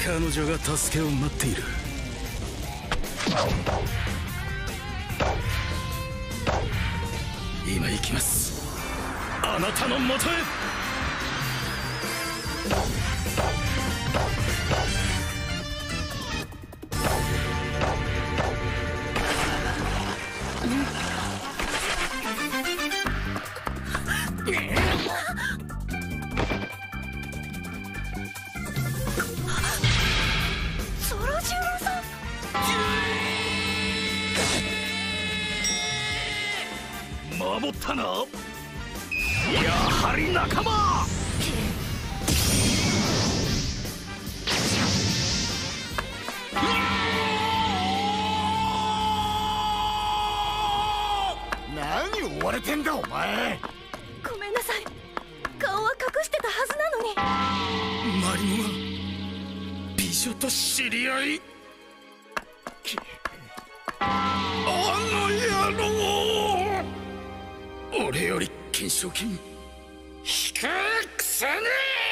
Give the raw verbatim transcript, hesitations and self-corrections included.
彼女が助けを待っている。今行きます。あなたのもとへ。守ったな。やはり仲間。何追われてんだお前。 ごめんなさい。顔は隠してたはずなのに。 マリモが美女と知り合い。あの野郎。俺より懸賞金低いくせに。